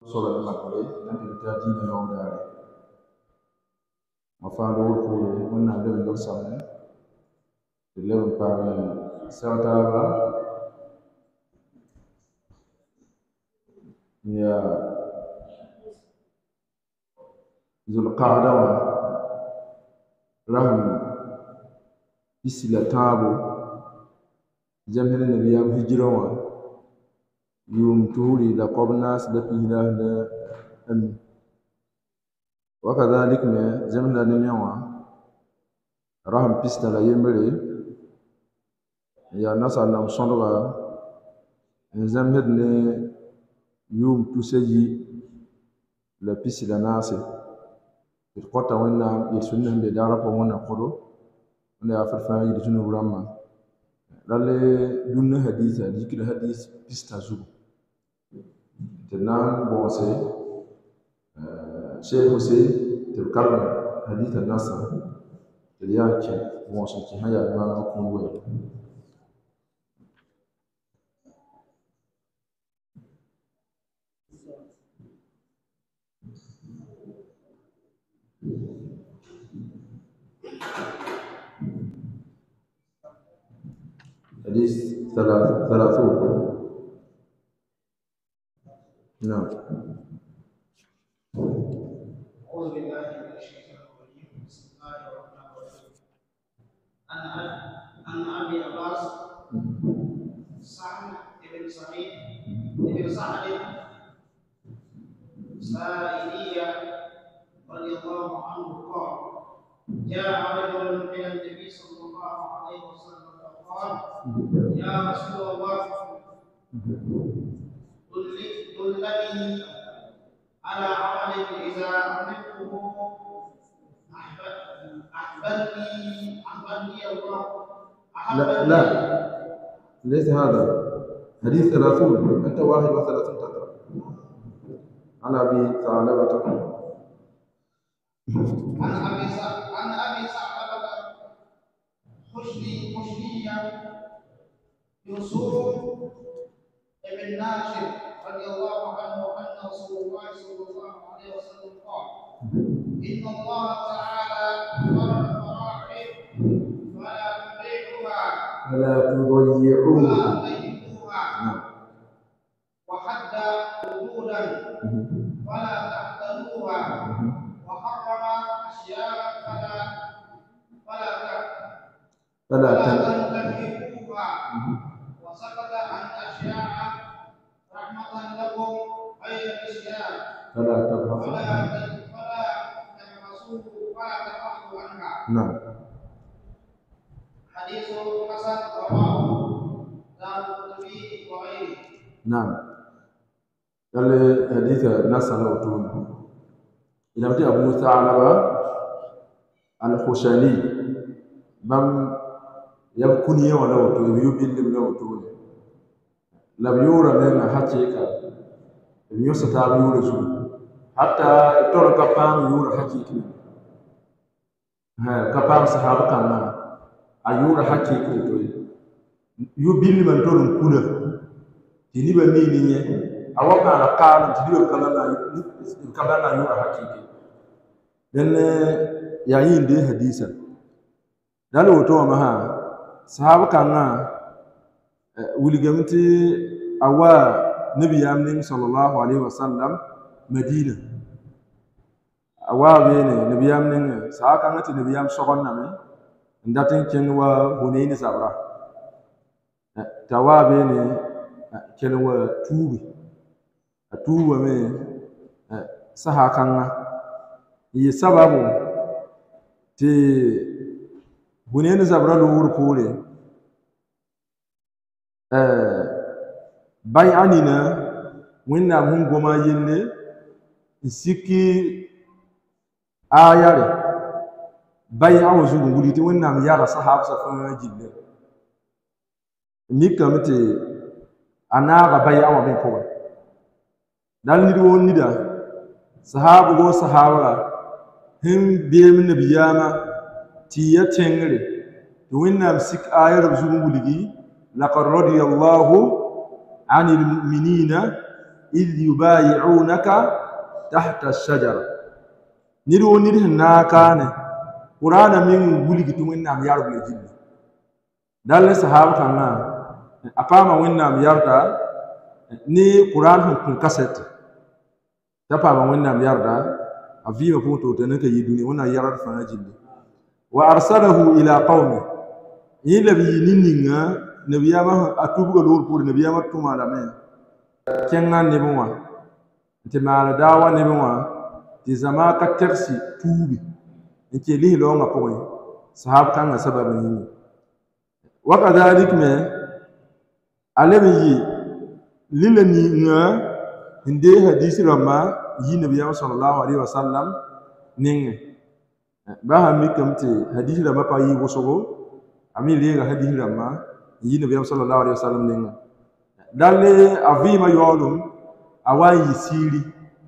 صورة المقبرة نبي تاتينا يوم داري مفعول كوري من نبي يرسل اللون باري سوتابا يا ذو القعدة رحم بسلا تابو جمهر النبي هجروا يوم تولي لقب الناس لفينا أن وكذلك ما جمهر النبي رحم بسلا يمري يا ناس على مصنوعا جمهر يوم تسجي لبسلا ناس القطة وين يسون بدارا فمونا قدو ولا أفرفان يدشون ورما لالي دون حديث ذكر حديث بستازو تنام بوسي شيخ حسين تذكرنا حديث الناس تلياكي بوسي كهيا ما نكون وين حديث 30 نعم. أعوذ بالله من الشيطان الرجيم بسم الله الرحمن الرحيم عن أبي عباس سعد بن سعد سائلية رضي الله عنه قال جاء رجل إلى النبي صلى الله عليه وسلم فقال يا رسول الله دلني على عمل إذا عملته أحبني الله لا ليس هذا حديث 30 أنت 31 تقرأ عن أبي ثعلبة عن أبي ثعلبة خشنية يوسف بن ناشر رضي الله عنه أن رسول الله صلى الله عليه وسلم قال إن الله تعالى فرض فرائض فلا تضيعوها وحد حدودا فلا تحتلوها وحرم أشياء فلا تنتهكوها وسكت عن أشياء رحمة لكم غير الإسلام فلا تبحثوا عنها. نعم. حديث حسن رواه دار القطبي وغيره. نعم. قال حديث ناس على وطول إلى بدي أبو ثعلبة الخشني بام يكون يوم على وطول يبين لنا وطول لم يورى من حقيقة لم يستطيع يورى حتى ترى كفام يورى حقيقة كفام صحابة كنا أيورى حقيقة يبين من ترى كله تني بمينية أوقع على قال تدير كلامنا يورى حقيقة لأن يعين ده حديثا دلو تو مها صحابة كنا ولجمتي أوا نبي أمين صلى الله عليه وسلم مدينة أوا بينه نبي أمين ساكنت نبي أم شغلنا من نداتين كنوا هنين سبرا توا بينه كنوا توبي من ساكنا يسببه تي هنين سبرا لور بولي bay anina winna hun goma yenne isiki ayare bay awzu nguliti winna yara sahaba sa fa jinne nikamte anaga bay awa be ko dal ni won ni da sahaba go sahaba him biye min nabiyama tiya tengre winna sik ayare zu nguligi لقد رضي الله عن المؤمنين إذ يبايعونك تحت الشجرة نيرو نير هنا كان قرآن من ولي كتوم إنهم يارب الجن دال الصحابة كنا أقام وإنهم ياردا ni Quran hun cassette tapa ma wonnam yarda aviva poto tanaka yiduni wona yarar fana jindi wa arsalahu ila qaumi ila bi ninninga nabiyama atubu go lor pour nabiyama tuma la men kengan ne bonwa te mala dawa ne bonwa ti zama ka tersi tubi nke li lo nga poy sahab kan sababa ni wa kadhalik me alabi lilani nga hinde hadisi rama yi nabiyama sallallahu alaihi wasallam ninge ba ha mi kamte hadisi rama pa yi wosogo ami lega hadisi rama yi nabiyama sallallahu alaihi wasallam ninge dalle avima yolum awayi siri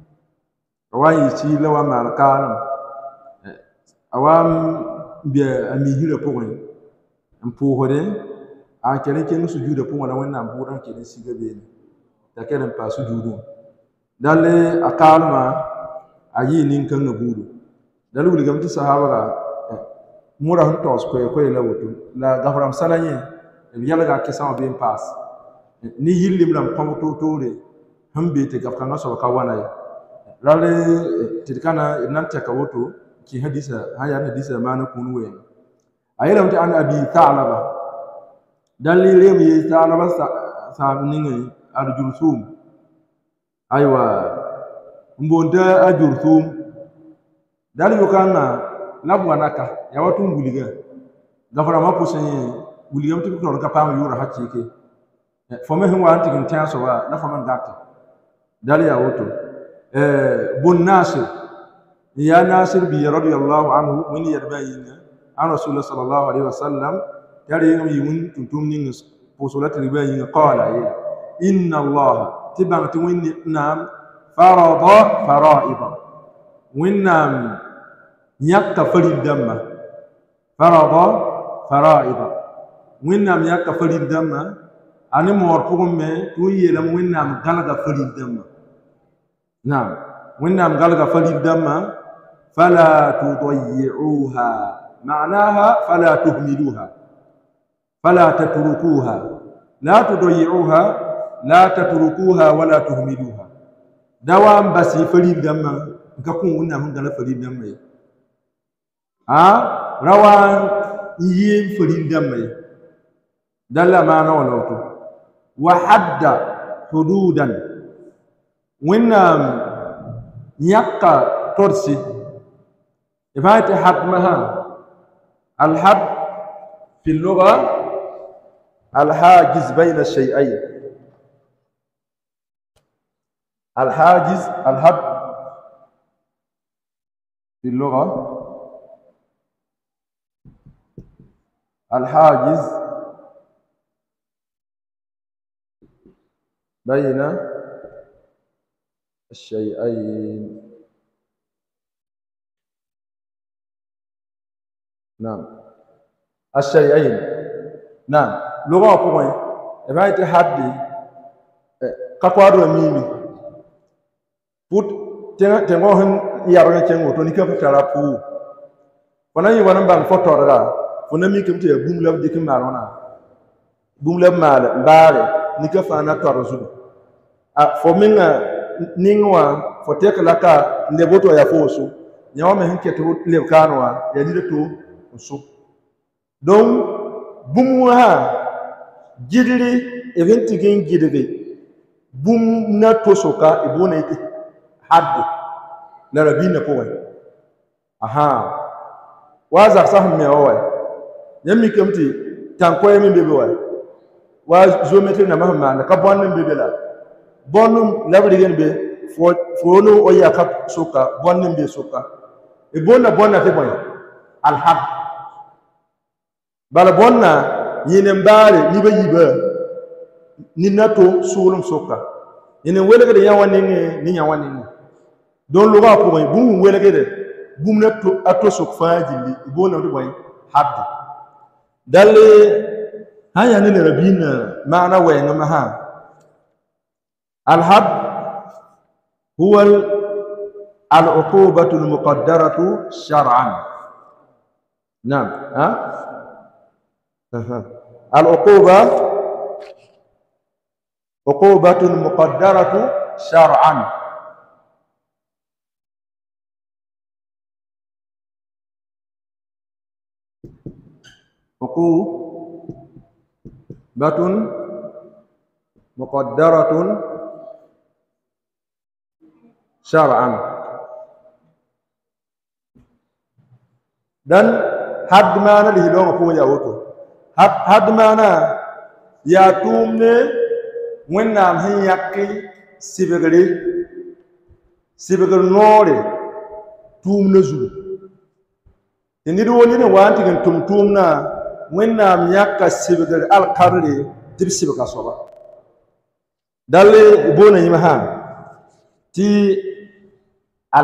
lawa malkanam awam bi ami hira poin ampo hore a kene ken sujuda po wala wonna buran kene siga be ta kene pa sujudu dalle akalma ayi nin kan budu dalle wuli gamti sahaba mura hun tos ko la wotu la gafram salanye yalla ga kesa be pass ni yillim lam pamto tore hambe te gafkan so ka wana dalle tidkana nan ta ka wotu ki hadisa mana kunwe ayiram ta an abi ta'laba dalli remi ta'laba sa ningi arjursum aywa mbonda ajurthum dal yokana labwanaka ya watu nguliga gafara mapusenye william tu ko ka pam yura hakike fome hinwa anti kintia so wa na fama ngata dal ya woto bun nasir ya nasir bi radiyallahu anhu min yarbayina an rasulullah sallallahu alaihi wasallam yari yimun tuntum ning posolat ribayina qala inna allah تبعت وإنام فرض فرائض وإنام يكفر الدم فرض فرائض وإنام يكفر الدم أنا مورفوم توي لم وإنام غلق فر الدم نعم وإنام غلق فر الدم فلا تضيعوها معناها فلا تهملوها فلا تتركوها لا تضيعوها لا تتركوها ولا تهملوها دوام بس فريد دم ككون ونا من قال فريد دم روان يين فريد دم دل ما نولوتو وحد حدودا ونا يقى ترسي فات حكمها الحد في اللغة الحاجز بين الشيئين الحاجز الحد في اللغة الحاجز بين الشيئين نعم الشيئين نعم لغة قوي إذا حد كقوارو ميمي put tengo hen yaro chengo to ni ka tara pu kona yi wana bang fotora fona mi kemte bum lab dikim marona bum lab mal bare ni ka fana torozu fo minga ningwa fo tek laka ndeboto ya fosu nyawa me hinke to le kanwa ya ni to so donc bum ha jidiri eventi gen jidiri bum na to soka ibona ite حد لربينا كوي وازا صاحب مي اوي يمي كمتي تانكوي مي بيبي واي وزومتي na mahama na ka bonum bebe la bonum labri gen be fono o ya ka soka bonum be soka e bonna te boy al hab bala bonna yine mbare ni be yiba ni nato sulum soka yine wele de yawani ni yawani ni don loga ko boy bum welegede bum na to ato sok faajili ibona do boy hadd dalle haya ne rabina maana wa ngama ha al hadd هو العقوبة المقدرة شرعا. نعم. العقوبة عقوبة مقدرة شرعا. عقوبة مقدرة شرعا. dan had mana li hilonga ko ya woto had mana ya tumne wennam hin yakki sibegre nore tumne zu ni do woni ne wanti gen tumna wennam yakka sibegre al qarri tibsibe ka soba dalle bona yima ha ti al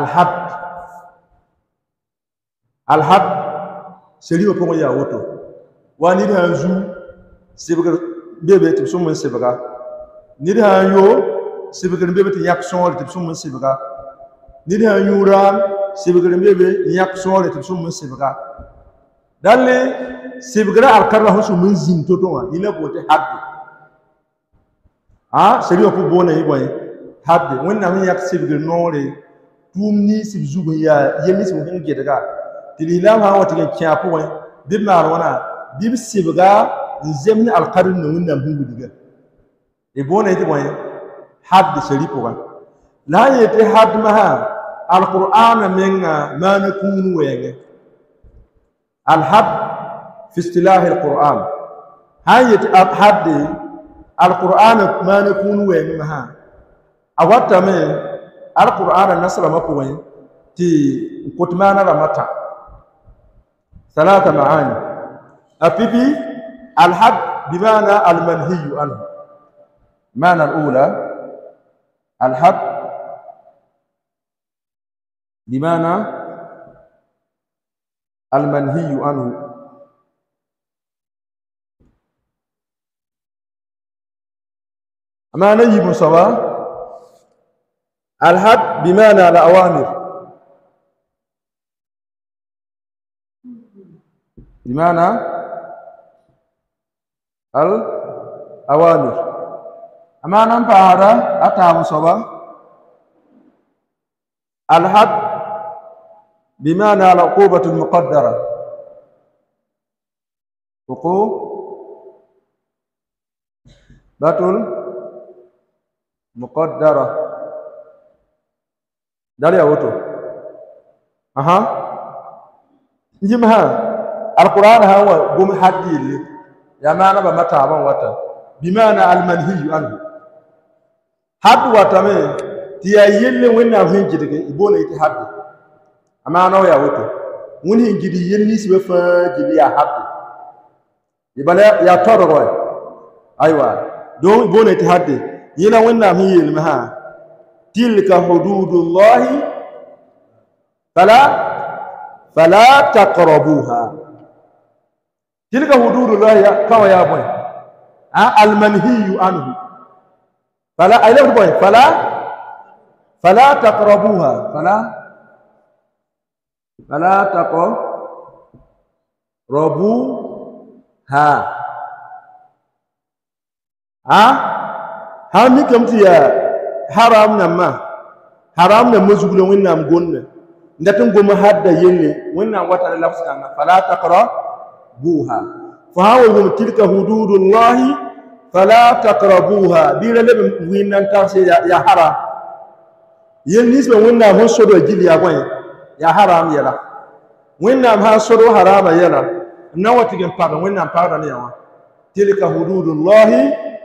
had seriyo ko ya woto wani da zu sibgar bebe tib sum sibga ni da yo sibgar bebe ti yak son tib sum sibga ni da yura sibgar bebe yak son tib sum sibga dalle sibgra al karra hu sum zin to to ila bote hadde seriyo ko bona yi boy hadde wonna min yak sibgar nore tumni sibzugo ya yemi sum hinge daga tilam ha wati kyapu wai bib mar wana bib sibga zemni al qarn wonna hungu diga e bona yiti wai hadd sharipo wa la yiti hadd maha al qur'an menga ma nakunu wenge al hadd fi istilah al qur'an hayat hadd al qur'an ma nakunu wenge maha awata me al qur'an nasra mako wai ti kotmana ramata ثلاثة معاني. أبيبي الحد بمعنى المنهي عنه. المعنى الأولى الحد بمعنى المنهي عنه. معنى يبصوا الحد بمعنى الأوامر بمعنى الأوامر. أما نمبر هذا أتى مصابة الحد بمعنى العقوبة المقدرة. عقوبة مقدرة دالي أوتو نجمها القرآن هو قوم حدي اللي يا معنى بمتى وتا بمعنى المنهي عنه حد وتمه تيا يلي وين نهين جدك يبون يتحد أما أنا ويا وتو وين يجدي يلني سبفا جدي يا حد يبلا يا ترى أيوة دون يبون يتحد يلا وين نهين مها تلك حدود الله فلا تقربوها. تلك حدود الله كما يا بوي المنهي عنه فلا أيلف بوي فلا تقربوها فلا تقربوها ها ميكم تيا حرام نما مزغلو وين نام غون ndatin goma hadda yelle wannan wata da lafsa na fala taqrabuha fa hawa tilka hududullahi fala taqrabuha bila lebe winan ta sai ya haram yen nisbe wannan hon sodo gili ya gwan ya haram yala wannan ha sodo harama yala na wati gen pada wannan pada ne yawa tilka hududullahi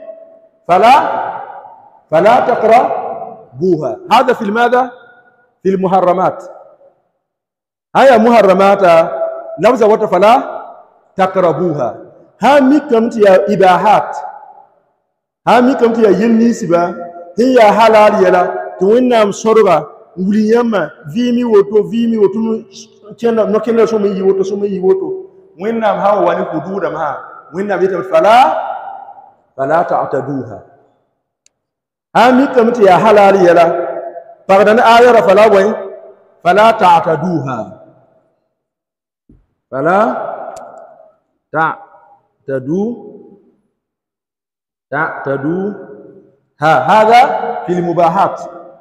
fala taqrabuha hada fi ماذا في المحرمات هيا محرمات لفظ وات فلا تقربوها ها ميكمت يا اباحات ها ميكمت يا ينيسبا هي حلال يلا تو وينام سورغا وليما فيمي وتو كنا نكنا سو مي وتو وينام ها واني حدود ما وينام يت فلا تعتدوها ها ميكمت يا حلال يلا pagdan ayara fala way fala ta'taduha fala تعتدوها هذا في المباحات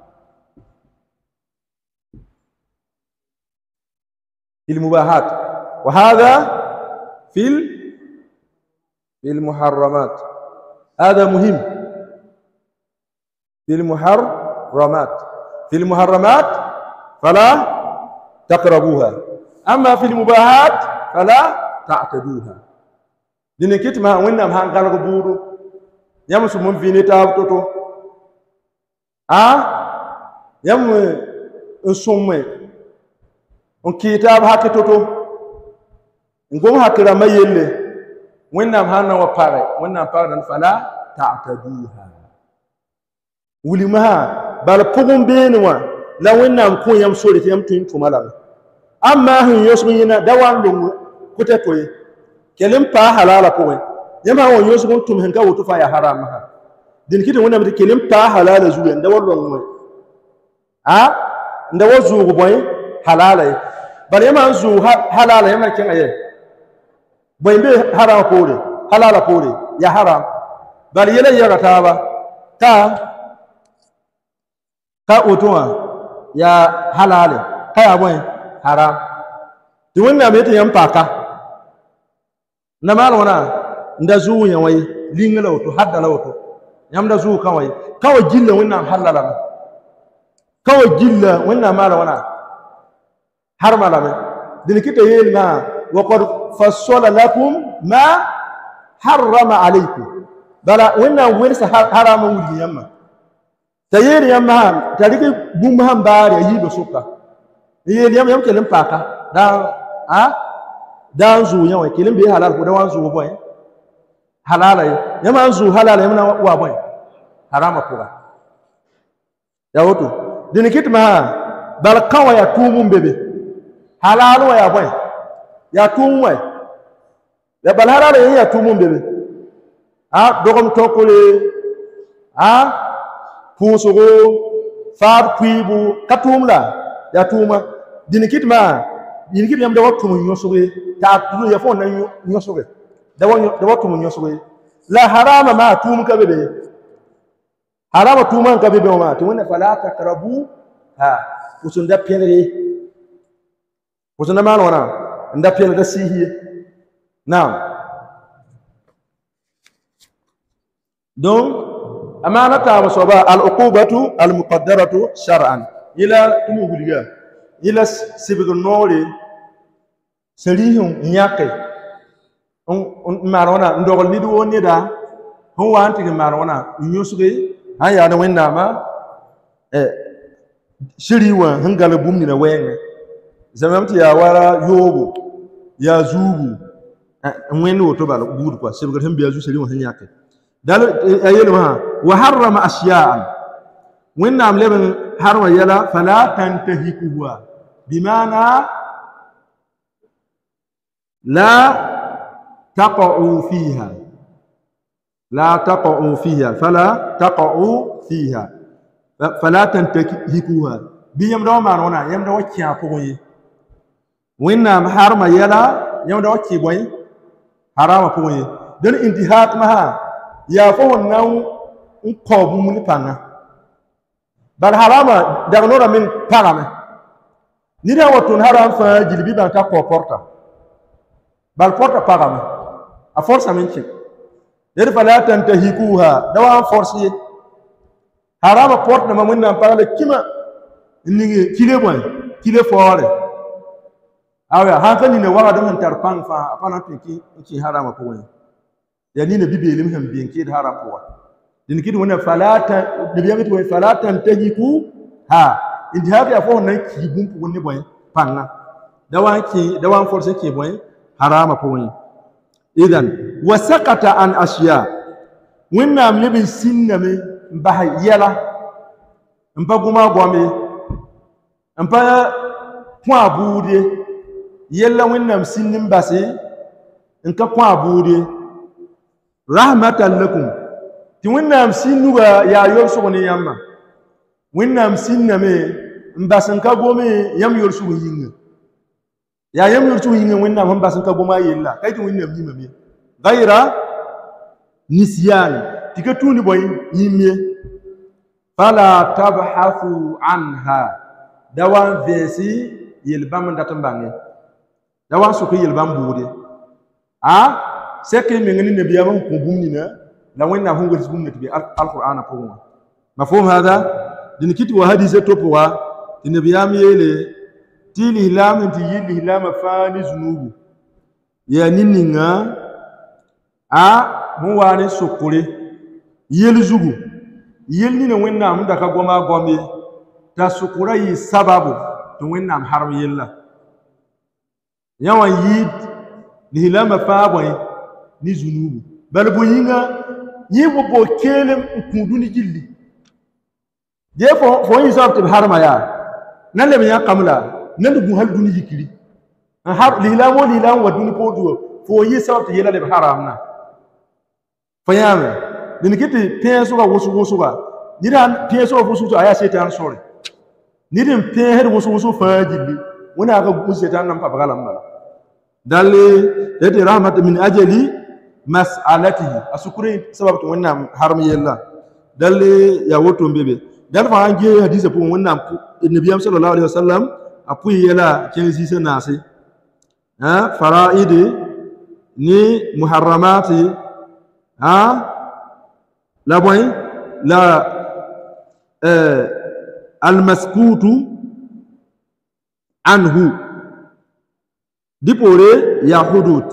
وهذا في المحرمات. هذا مهم. في المحرمات فلا تقربوها، أما في المباحات فلا تعتدوها. dini kitma wonnam han galgo buudu yam su mun fini ta toto yam summe on kitab hakki toto ngom hakkira mayelle wonnam han wa pare wonnam pare dan fala ta'taduha wulimaha bal pugum benwa la wonnam ko yam sori yam tin tumala amma hin yosmina dawan lungu kutetoy kelim pa halala poe yama won yosgon tum hen ka wotu fa ya haram ha din kiti wona bi kelim pa halala zuwe nda wallo ngwe nda wazu go boy halala bal yama zu halala yama kin aye boy be haram pore halala pore ya haram bal yele ya taba ka otuwa ya halale ka ya boy haram di wonna be te yam pa ka na mal wana nda zuu ya way lingala woto haddala woto yam da zuu kawai jilla wannan halala kawai jilla wannan mal wana har malame din kita yel ma wa qad fassala lakum ma harrama alaykum bala wannan wirsa harama wuli yamma tayir yamma tariki bumham bare yi do suka yel yam kelim paka dan zu yawa kilin bi halal ko da wan zu boy halala yama zu halala yama wa boy harama ko ya woto din kitma bal kawa ya tumun bebe halal wa ya boy ya tumwe ya bal halala ya tumun bebe dogom tokole pusugo far kwibu katumla ya tuma din kitma yam da waktu mun yosoge ta tulu ya fon nan yosoge da waktu mun yosoge la harama ma tum ka bebe harama tuman ka bebe ma to wannan fala takrabu usun da pele usun da malo wana nda pele da sihi now donc amana ta soba al uqubatu al muqaddaratu shar'an ila tumu guliga ila sibigo nore sarihun nyake marona ndogol ni do ni da hon wanti ga marona nyosuge haya da wenna ma shiriwa hangala bumni na wenge zamamti ya wara yogo ya zubu wenno woto bal budu kwa sibigo hambi ya zu sarihun nyake dal ayelo wa harrama asya'an wenna am leben harwa yala fala tantahikuha bimana لا تقعوا فيها فلا تنتهكوها بيم دو مانونا يم دو كيا بوي وينا حرم يلا يم دو كي بوي حرام بوي دون انتهاك ما يا فون ناو نكوب من بانا بل حرام دغنورا من بارام نيدا وتون حرام فجلبي بانتا كوبورتا bal porta pagame a force menche der fala tantahikuha dawa force harama porta ma munna pagale kima ningi kile fore awa hankali ne waga dan tar pang fa apana ki harama ko woni ya ni ne bibelim ham bien ki haram ko din ki wona fala ta de biya to fala tantahiku indi haka ya fo nan ki bumpu woni boy panna dawa force ki boy harama poin idan wasaqata an ashiya winna mlibin sinname mbaha yela mpa guma gome mpa kwa bude yella winna sinnim basi nka kwa bude rahmatan lakum ti winna sinnuga ya yoso ne yamma wẽnnaam sĩnname n bas n ka gome yãmb yorsg yĩnga yaa yãmb yorsg yĩnga wẽnnaam sẽn bas n ka goma a yella ka yetɩ wẽnnaam yĩmame gayra nisyaan tɩ ka tũud bõe yĩm ye fala tabhasu anha da wa n vɛɛsɩ yel-bãmb n dat n bãnge da wa n sok yel-bãmb buude sɛk meng ne nabiyaam n kõ bũmb nina la wẽnnaam sẽn wels bũmb ne tɩ be alqur'ana pʋgẽ wã mafhum hada dẽn kɩ tɩ wa hadisa to pʋga tɩ nabiyaam yeele tɩ lislaam n tɩ yɩl lislaamã fãa ne zunubu yaa nin-ninga sẽn waa ne sokore yel zugu yel nina wẽnnaam sẽn da ka goma a gom ye t'a sokora yɩ sababu tɩ wẽnnaam harem yella yã wã yɩɩd lislaamã fãa bõe ne zunubu bala bõe yĩnga yẽ bo keelem n kũu dũni gilli je fo yĩ soab tɩ b harma yaa nan leb yã kam la nan gũ hal dũni yikri lislaam wo lislaam wa dũni pʋʋsgo fo yɩ sabab tɩ yella leb haramna fa yãame dẽn kɩ tɩ pẽesga wʋsg-wʋsga nid pẽesga wʋsg a yaa setan sore nid n pẽesd wʋsg-wʋsg fãa gilli wẽnnaam ka gũ setan nam pa bgala n bala dalle yetɩ rahmat min ajali mas'alatihi a sukure sabab tɩ wẽnnaam harem yella dalle yaa woto n be be dal fa an gee hadisa pʋgẽ wẽnnaam nabiyam sallallahu alaihi wasallam a pʋɩ yɛla kẽng zĩisã naase fara'idi ni muharramati la bõe la almaskutu anhu dipore ya hudud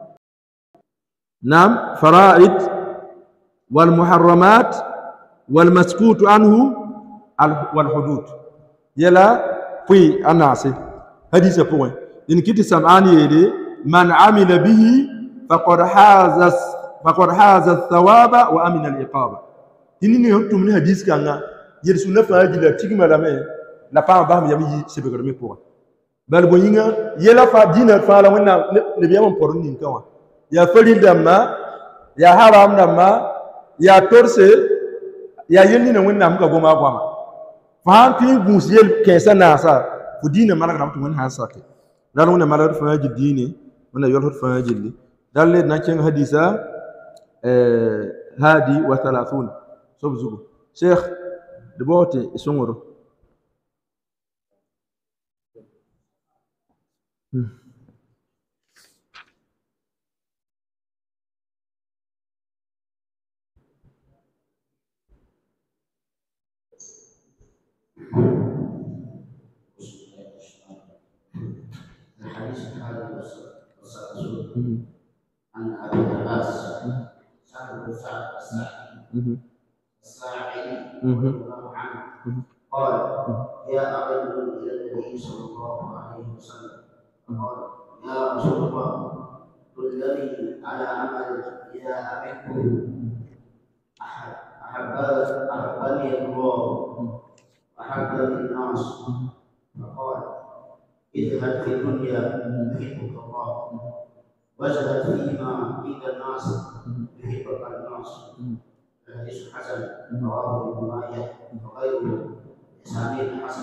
nam fara'id wal muharramat wal maskutu anhu wal hudud yela pʋɩ a naase hadisa pʋgẽ dẽn kɩ tɩ sam'an yeele man amila bihi faqad haza thawaba wa amina al-iqaba tɩ nin sẽn tʋm ne hadis kãnga yel-sũur la fãa gilla tigma lame la paam basem yam yɩ sebgrme pʋgẽ bal bõe yĩnga yɛla fãa dĩinã fãa la wẽnnaam nabiyaam n pɔr nin-kã wã yaa faril dãmbã yaa haram dãmbã yaa torse yaa yel nina wẽnnaam ka goma a goama fa sãn tɩ n gũus yel kẽensã naasa fo dĩinã malgrame tɩ wẽnd sãn sake dal wẽnna malgd fãa gill dĩine wẽnna yolsd fãa gilli dal led na kẽng hadisa hadi wa 30 sob zugu sheikh de bote sõngdo عن ابي العباس سعد بن سعد الساعدي رضي الله عنه قال جاء رجل الى النبي صلى الله عليه وسلم قال يا رسول الله دلني على عمل اذا عملته احبني الله احبني الناس فقال اذهب في الدنيا يحبك الله وجدت فيما عند الناس يحبك الناس الحديث حسن رواه ابن ماجه وغيره باسانيد حسن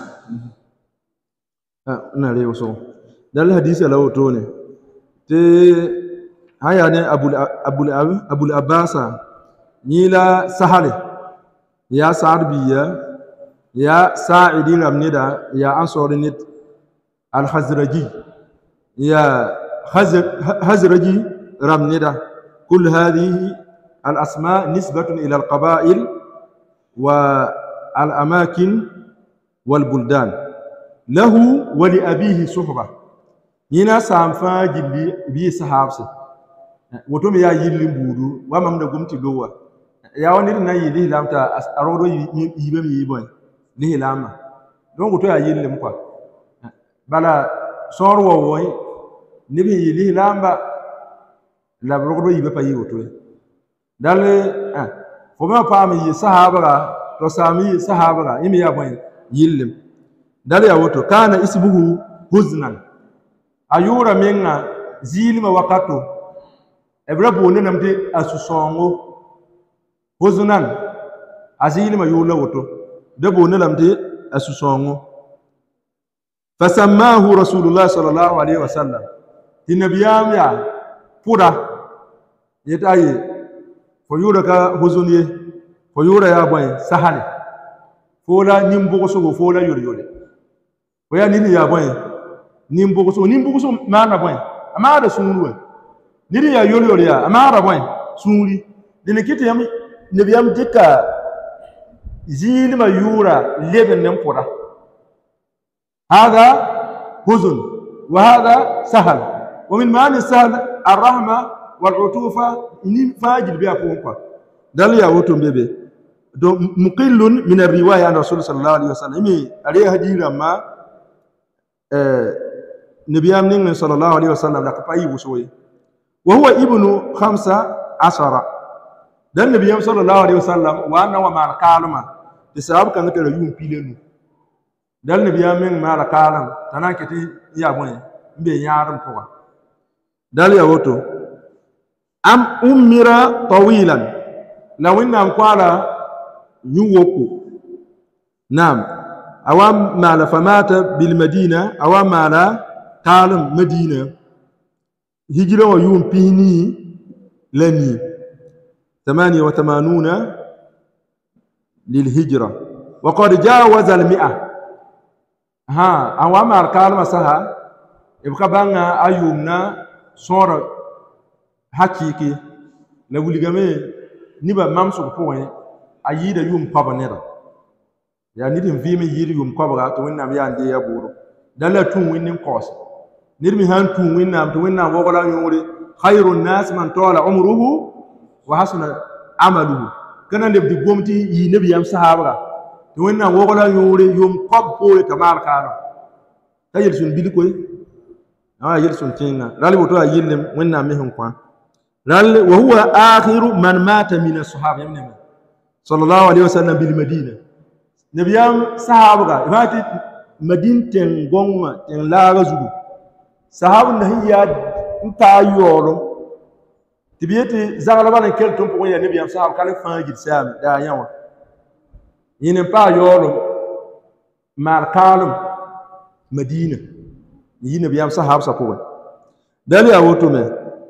نعم وصو دل حديث له توني تي هيا ne abul abasa nila sahale ya sa'd biya ya sa'idi ramnida ya ansorinit al khazraji ya خزرجي رمندا كل هذه الأسماء نسبة إلى القبائل والأماكن والبلدان له ولأبيه صحبة ينا سامفا جلي بي صحابسي وتم يا يلي بودو ومام نغم تلووا يا ونير نا يلي لامتا أرودو يبم يبوي ليه لاما دونك تو يا يلي مكوا بلا صور ووي nibi yili lamba la rogdo yibe pa yiwoto dale fo ma paami yi sahaba to sami sahaba imi ya boy yillim dale ya woto kana isbuhu huznan ayura menga zilima wakato ebra bonne namte asusongo huznan azilima yula woto دبو نلمتي أسسونغو فسماه رسول الله صلى الله عليه وسلم النبيام يا فودا يتاي فيورك هزوني فيورا يا باي سهل فولا نيمبوسو فولا يوريولي ويا نيني يا باي نيمبوسو ما انا باي اما هذا سونلو نيني يا يوريولي يا اما هذا باي سونلي دينكيتي يام نبيام ديكا زين ما يورا لبن نمفودا هذا حزن وهذا سهل ومن معاني السهل الرحمة والعطوفة إن فاجل بها فوقا دل يا وتم بيبي مقل من الرواية عن رسول صلى الله عليه وسلم عليه هدير ما نبيام نين صلى الله عليه وسلم لك فاي وسوي وهو ابن 15 دل نبيام صلى الله عليه وسلم وانا وما الكلمة بسبب كان ترى يوم بيلنو dal ne biya men mala kalam tanan kiti ya boy mbe yaaram ko dal ya woto am umira tawilan lawinna am qala yuwoku nam awam mala famata bil madina awam mala kalam madina hijra wa yum pini lani 88 للهجرة وقد جاوز 100 awama alkalma saha ibka banga ayumna sora hakiki la wuligame niba mamsu ko poe ayida yum paba nera ya nidin vimi yiri yum paba to winnam ya ande ya buru dala tun winnin kos nirmi han tun winnam to winnam wogola yuri khairun nas man tawala umruhu wa hasuna amaluhu kana lebdi gomti yi nabiyam sahaba وإننا وقلا يوم قبول كمال كانوا تجلسون بيلكوي يجلسون تينا رالي بتوع يلم وإننا مهم قان رالي وهو آخر من مات من الصحابة يمني صلى الله عليه وسلم بالمدينة نبيام صحابة مات مدينة تنغوما تنلاغزو صحابة نهي نتايورو تبيتي زغلبان كل تنبوي نبيام صحابة كان فاجد سامي دا يوم ينم با يولم ماركالم مدينة ينم بيام صحاب سقوة دليل أوتومه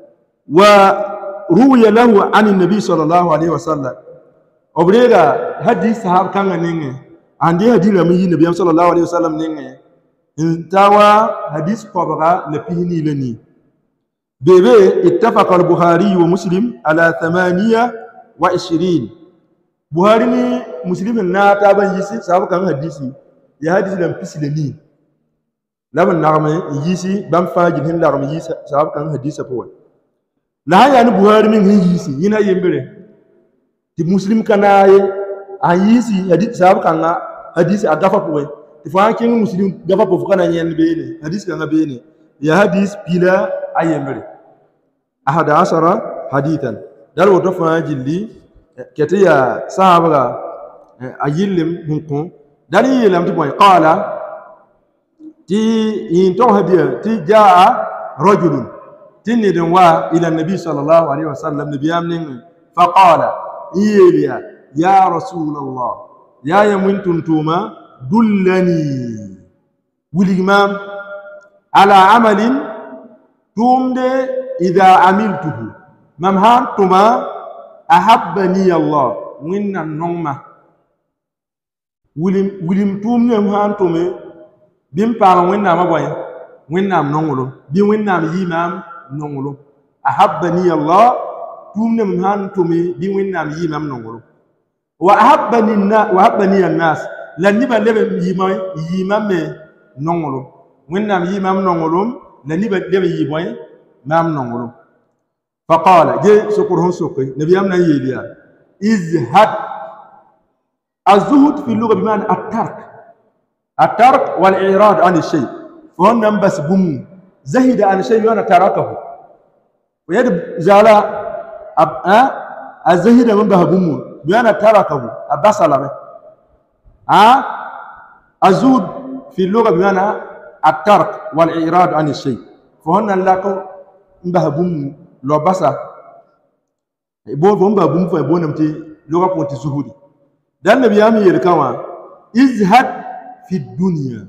وروي له عن النبي صلى الله عليه وسلم أبريغا حديث صحاب كان نينه عندي حديث لما ينم بيام صلى الله عليه وسلم نينه انتوا حديث قبرا لبيني لني بيبي اتفق البخاري ومسلم على 28 Buhari ni muslimin na ta ban yisi sabu kan hadisi ya hadisi lam pisileni laban narme yisi ban fajin hin larme yisi sabu kan hadisa po la haya ni Buhari min yisi yina yembere ti muslim kanaye a yisi hadisi sabu kan hadisi agafa po ti fa kin muslim gafa po kana nyen bene hadisi kan bene ya hadis pila ayembere ahada asara hadithan dal woto fajili كتيا صحابة أيلم هنكم داري يلم تبغى قال تي ينتو هديه تي جاء رجل تندوا إلى النبي صلى الله عليه وسلم نبي أمين فقال إيليا يا رسول الله يا يمين تنتوما دلني والإمام على عمل تومد إذا عملته ممهان توما أحبني الله وين النومة ولم تومي مهان تومي بيم بارا وين نام أبوي وين نام نونغلو بيم وين نام يمام نونغلو أحبني الله تومي مهان تومي بيم وين نام يمام نونغلو وأحبني الناس لأن نبى لب يمام نونغلو وين نام يمام نونغلو لأن نبى لب يمام نونغلو فقال جي سكرهم سكي نبي أمنا يليا ازهد الزهد في اللغة بمعنى الترك والإعراض عن الشيء فهن بس بوم زهد عن الشيء بمعنى تركه ويد زالا الزهد من به بوم بمعنى تركه أبصلا الزهد في اللغة بمعنى الترك والإعراض عن الشيء فهن لكم به بوم lo basa bo bomba bum fa bonam ti lo ga ponti zuhudi dan nabi yami yer kawa izhad fi dunya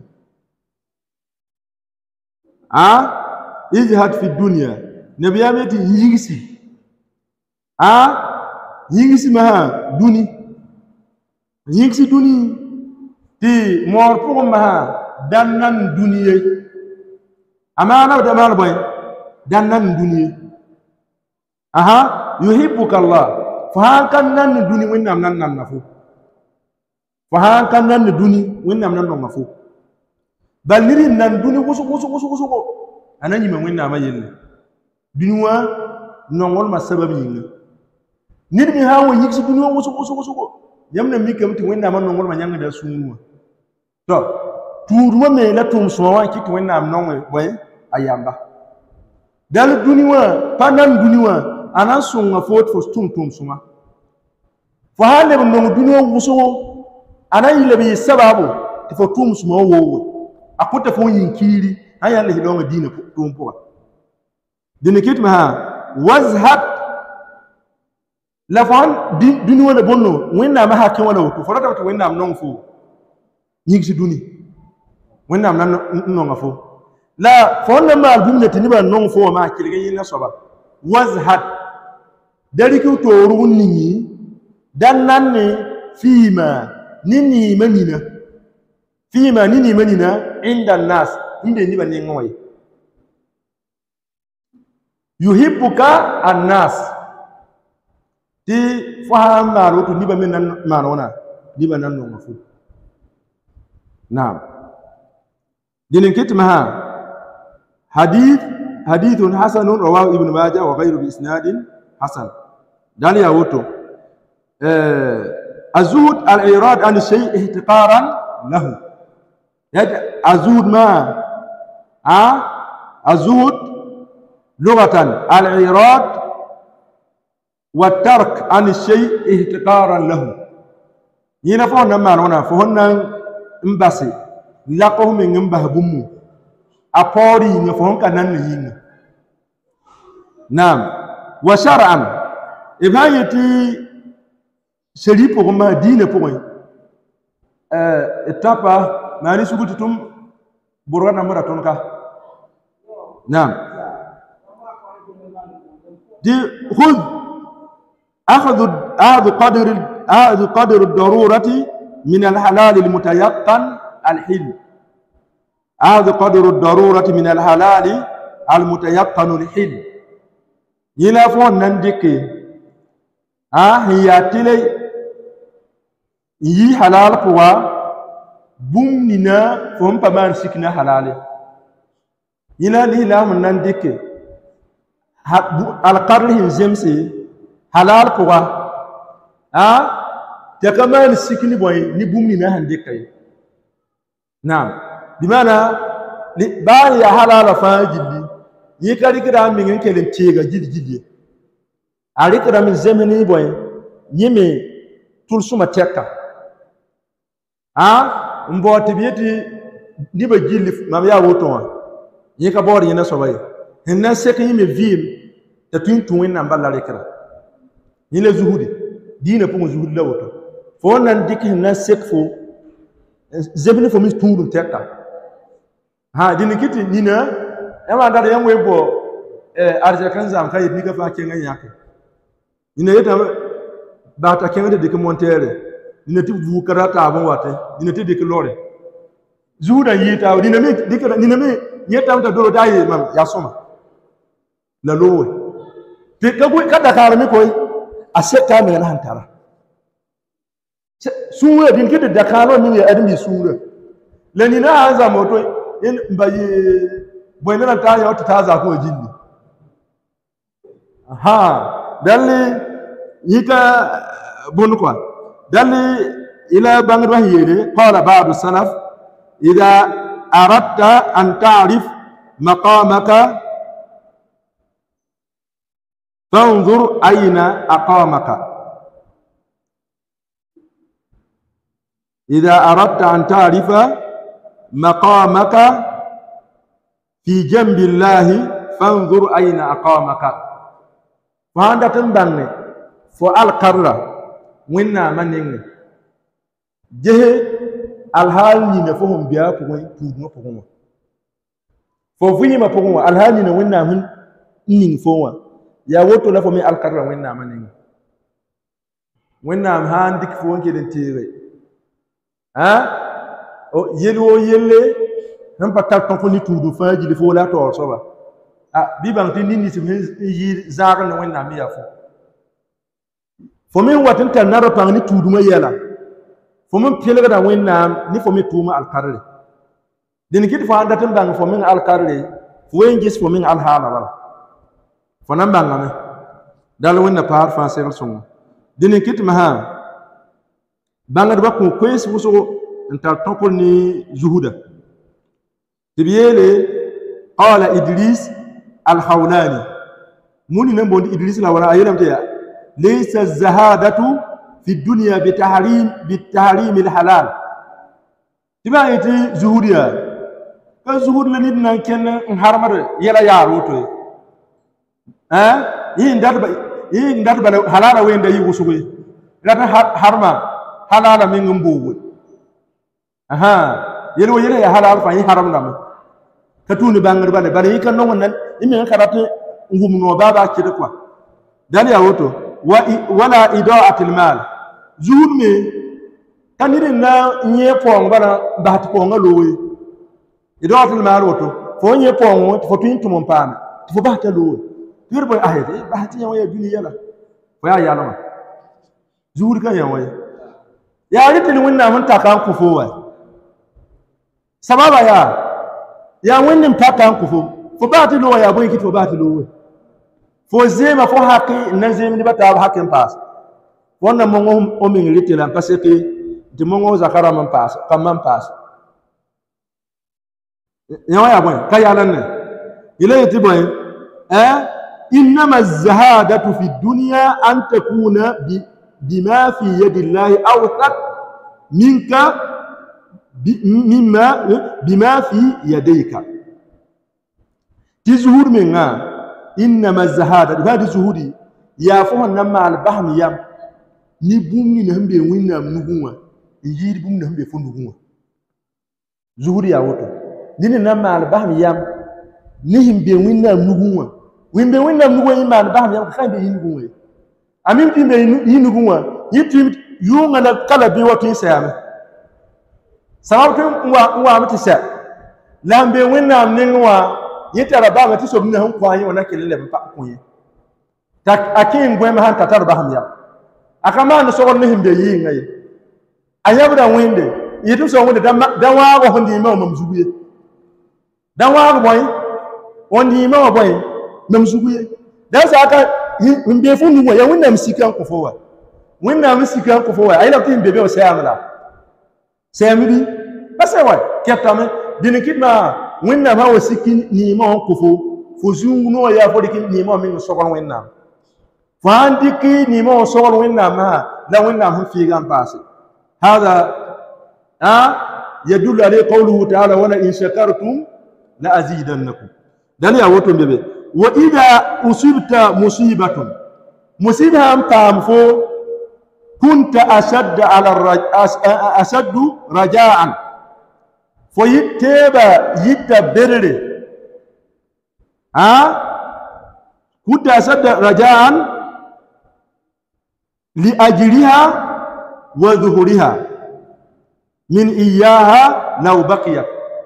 izhad fi dunya nabiyameti yingisi yingisi ma duni yingisi duni ti mor pour ma dannan duniye amana da mal boy dannan duniye yuhibbuka Allah fa hankan nan duni winnam nan nafu fa hankan nan duni winnam nan nafu baliri nan duni wusu anani ma winnam yelle dunwa nongol ma sababi yinga nidmi hawo yiksi dunwa wusu yamna mi kamti winnam nongol ma nyanga da sunwa to tuuruma me la tum sowa kiti winnam nongwe boy ayamba dal duniwa panan duniwa anan sunga fot fo tum suma fo hande no duniwa wuso anan yilebi sababu fo tum suma wo akuta fo yinkiri aya le hilonga dina tum po dina kitma wazhat la fan duniwa le bonno winna ma hakin wala wuto fo rata winna am non fo yigsi duni winna am nan non fo la fo na ma dumnati ni ba non fo ma kirga yina soba wazhat dariku toru nini dan nan ne fima nini manina inda nas inde ni banin ngoy yuhibbuka annas ti faham na rotu ni ba men nan manona ni ba nan no fu naam dinin kitma hadithun hasanun rawahu ibn majah wa ghayru bi isnadin hasan dali ya woto azud al-irad an shay ihtiqaran lahu azud ma azud lughatan al-irad wa tark an shay ihtiqaran lahu yina fo na manona fo honna mbasi laqo min mbahbumu apori ni fo honka nan yinga nam wa shar'an ibhayati sharipo ma dina point etapa mani sugutum burana mara tonka nam di khud akhadhu qadr ad-darurati min al-halal al-mutayaqqan al-hil akhadhu qadr ad-darurati min al-halal al-mutayaqqan al-hil yila fo nan dike hiya tile yi halal kuwa bumnina fo mpa man sikna halale yila lila mun nan dike al-qarn zemsi halal kuwa te kaman sikni boy ni bumnina hande kay naam bimana ba ya halala fa jiddi yi kari kira min kelen tiga jiddi ari kira min zemeni boy nyime tulsuma tekka mbote bieti niba jilli mam ya woton yi ka bor yina sobay hinna sek yime vim ta tun win namba la rekra yile zuhudi dina pu zuhudi la woto fo nan dikki hinna sek fo zebni fo mi tun tekka dina kiti nina ema dada yamwe bo arja kan zam kay ni ka fa kenga yake ina yeta ba ta kenga de montere ina ti vu karata abon wate ina ti de lore zuda yita dina me yeta ta dolo dai mam ya soma la lowe te ka ko kada kar mi koy aseta me na hantara suwe din kidi da kalo ni ya admi sura lani na hanza moto in baye boyna ta ya ta za ko jinni dalli yita bonu kwa dalli ila bangru hiyede qala ba'du salaf idha aradta an ta'rif maqamaka fanzur ayna aqamaka idha aradta an ta'rifa maqamaka fi jambi llahi fanzur ayna aqamaka fanda tambanne fo al-qarra winna maninne jehe alhal ni na fohum biya ko wai tudu ko ko fo funi ma ko alhal ni na wenna hun ning fowa ya woto la fo mi alkarra wenna manin wenna am han dik fo wonke den tire o yelo yelle nan patal ton ko ni tudu faaji de fo la to so ba bi bang tin ni sim yi zaga no wenna mi ya fo min watin tan naro pang ni tudu ma yela fo min pele da wenna ni fo mi tuma alkarre din kit fo anda tan bang fo min alkarre fo wen gis fo min alhala wala fo nan bang me dal wenna par fa sel sungu din kit ma ha bang da ko kwes wuso ental tokol ni juhuda tibiyele qala idris al-hawlani muni nan bondi idris la wala ayelam te ya laysa az-zahadatu fi dunya bi tahrim al-halal tiba iti zuhudiya ka zuhud la nit nan ken harmar yela yaro to yi ndat ba halala wenda yi wusugo rata harma halala min ngumbu yelo yele ya halal fa yi haram nam ka tuni bangar bane bari kan non nan imi karatu ngum no baba kide kwa dan ya woto wala idaatil mal zuhud me kanire na nye pong bana bat pong lowe idaatil mal woto fo nye pong fo tin tumon pan fo bat lowe yur boy ahede bat nya waya duniya la fo ya yalo ma zuhud kan ya waya ya ritin winna mun takan ku fo wa sababa ya winnin takan ku fo bat lowe ya boy kit fo bat lowe fo zema fo haqi nan zema ni bata haqqin pass wonna mongo o min ritela parce que de mongo zakara man pass kam man pass yawa ya boy kayalan ne ile yiti boy innama az-zahadatu fi dunya an takuna bima fi yadi llahi awthaq minka bima fi yadayka tizhur minga إنما الزهادة هذه زهودي يا فهم نما البهم يام نبومني نهم بيوينا منوعا يجير بوم نهم بيفون نوعا زهودي يا وتو نين نما البهم يام نهم بيوينا منوعا وين بيوينا منوعا يما البهم يام خاين بيين نوعا أمين تيم بيين نوعا يتيم يوم أنا كلا بيوكين سامي سامتهم وامتسا لام بيوينا منوعا yitara ba ngati so bina hon kwa yi ona kelele mpa kunye tak akin gwe ma han tatar ba hamya akama no so won himbe yi ngai ayabra winde yitu so wonde dan wa go hondi ma mamzuguye dan wa go boy wondi ma boy mamzuguye dan sa aka himbe fundu mo ya wonna msikan ko fowa wonna msikan ko fowa ayla tin bebe o sayamla sayambi pasewa ketame dinikidma winna ma wasikin ni ma ko fo zungu no ya fo dikin ni ma min so gon winna fa andiki ni ma so gon winna ma la winna hu fi gam passe hada yadullu alayhi qawluhu ta'ala wala in shakartum la azidannakum dan ya woto bebe wa idha usibta musibatun musibahan tam fo kunta ashaddu raja'an fo yitteba yidda berre kunta ashadda raja'an li ajriha wa dhuhuriha min iyaha law baqiyat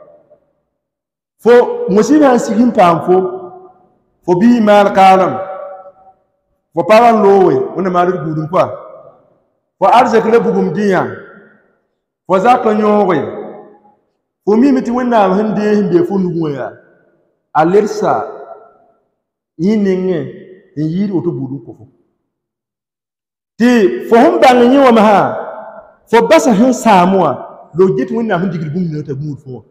fo musiba sigin pam fo bi mal kalam fo paran lowe wona ma gudum kwa fo arzek le bugum diya fo zakka nyowe fo mimiti wonna hande himbe fo nugo ya alersa yinenge yiri oto budum ko fo ti fo hum bangi wa ma fo basa hin samua lo jetu wonna hande digir bum nota bum fo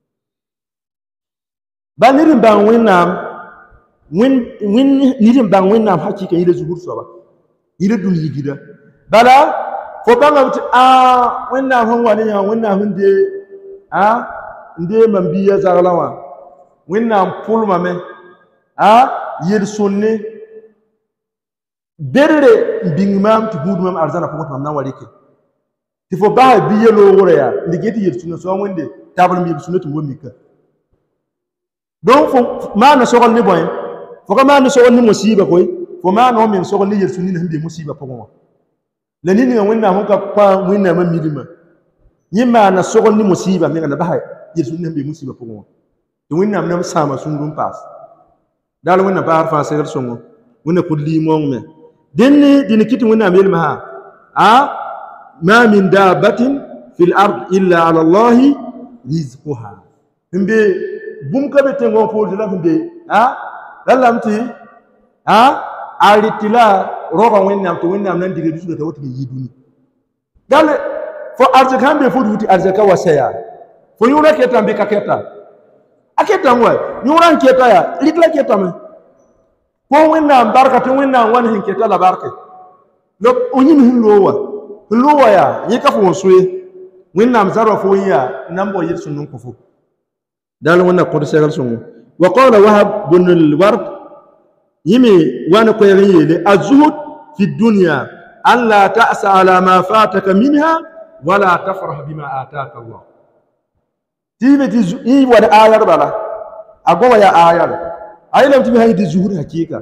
banirin ban wonna win nirin ban wonna hakika yire zuhur so ba yire dun yigida bala fo banga wonna hon wani ya wonna hunde nde mambiya zaglawa wonna pulma me yir sunne berre bingmam ti budumam arzana ko tam nan warike tɩ fo bas biya loogrã yaa n dɩk yetɩ yel-sũnã soa wẽnde tabl n yel sũnã tɩ m wa mika donc fo maana sogl ne bõe fo ka maana sogl ne mosiiba koy fo maana fo meng sogl ne yel-sũ nina sẽn be mosiiba pʋgẽ wã la ned ninga wẽnnaam sẽn ka kõ wẽnnaamã milmã yẽ maana sogl ne mosiiba meng la bas yel-sũ nina sẽn be mosiiba pʋgẽ wã tɩ wẽnnaam na sãama sũur n paas dal wẽnnaam paasd fãa segd sõngo wẽnna kʋd liig-moong me dẽnne dɩn kɩ tɩ wẽnnaam yelma ma min daabatin fi l-ard illa ala allahi rizquha n be bũmb ka be tẽngẽ wã poorẽ la sẽn be la lame tɩ a rɩt tɩ la roga wẽnnaam tɩ wẽnnaam na n digr rɩsga t'a wa tɩ be yi dũni dal fo arzak sãn be fo dug tɩ arzaka wa sɛya fo yʋʋra kɛta n be ka kɛta a kɛtame wa yʋʋra n kɛta yaa rɩk la kɛtame ko wẽnnaam barka tɩ wẽnnaam wa ne sẽn kɛta la barke la o yĩm sẽn loowa yaa yẽ ka fo wõ soe wẽnnaam zarwa fo wẽ yaa nan bao yel-sũnd n kõ fo dal wẽnna kõd segl sõngo wa qala wahab bn lward yẽ me wa ne koɛɛg n yeele azuhud fi dunya an la ta'sa ala ma fataka minha wala tafrah bima ataka allah tɩ be tɩ yẽ wa ne aayar bala a goa yaa aayar a yeelame tɩ me sã yɩ tɩ zuhud hakɩɩka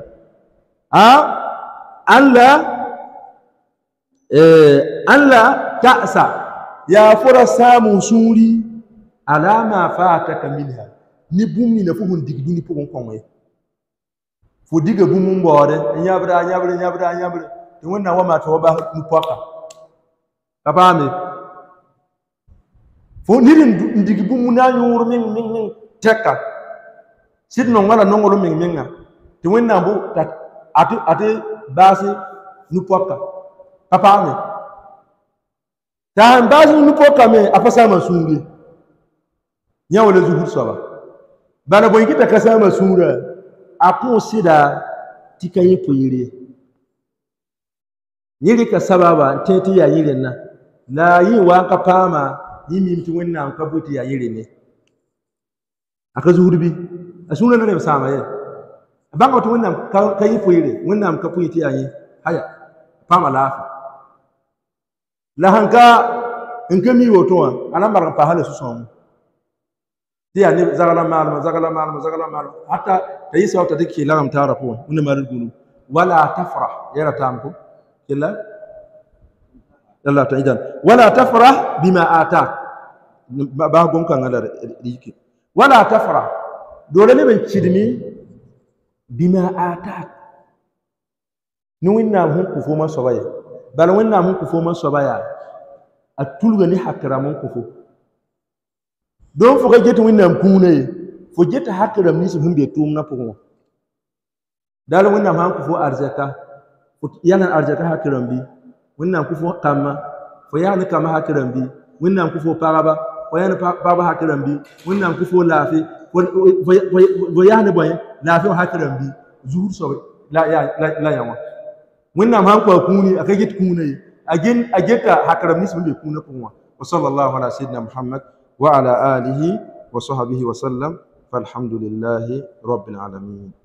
an la ta'sa yaa fo ra saamʋ sũuri ala ma fataka minha ne bũmb nina fo sẽn dig dũni pʋgẽ kõng ye fo diga bũmb n baoode n yãbre tɩ wẽnnaam wa maa tɩ wa bas nu-poaka ka paame fo ned n dig bũmb na n yõor meng tɛka sɩd nonga la nongr menga tɩ wẽnnaam bo atɩ baase nu-poaka ka paame t'a sẽn baas nu-poakame a pa saama sũure yã wala zuhud soaba bala bõe kɩta ka saama sũurã a kõo sɩda tɩ ka yẽ poeere yẽ rɩka sababa n tẽ tɩ yaa yẽ rẽnna la yẽ wa n ka paama yẽ mim tɩ wẽnnaam ka boe tɩ yaa yẽ renne a ka zuhud bɩ a sũurã la neb sãama ye a bãnga tɩ wẽnnaam ka yẽ poeere wẽnnaam ka pʋɩ tɩ yaa yẽ haya paama laafɩ la sẽn ka mi woto wã a na n marg n paasa la sũ-sõamo tɩ yaa neb zagla maalma hata t'a yɩ sao t'a dɩk kɩ lagem taarã pʋgẽ wẽnna maan d gũnum wala tafrah yɛra taam ko kella yalla ta idan wala tafrah bima atak ba gom kãngã la rɩɩke wala tafrah dole neb n kɩdmi bima atak ne wẽnnaam sẽn kʋ foomã soaba ye bala wẽnnaam sẽn kʋ foomã soaba yaa a tulga ne hakram n kʋ fo don fo ka get wẽnnaam kũunã ye fo get hakram ninsb sẽn be tʋʋmdã pʋgẽ wã dal wẽnnaam sãn kʋ fo arzaka fo yaa ne arzaka hakram bɩ wẽnnaam kʋ fo kambã fo yaa ne kambã hakram bɩ wẽnnaam kʋ fo pagba fo yaa ne pagba hakram bɩ wẽnnaam kʋ fo laafɩ fo yaa ne bõe laafɩ wã hakram bɩ zuhud soab la yã wã wẽnnaam sãn kʋ a kũuni a ka get kũunã ye a geta hakram ninsb sẽn be kũunã pʋgẽ wã wa sallallahu ala sayidina muhammad wa ala alihi wa sahbihi wa sallam falhamdulillahi rabbil alamin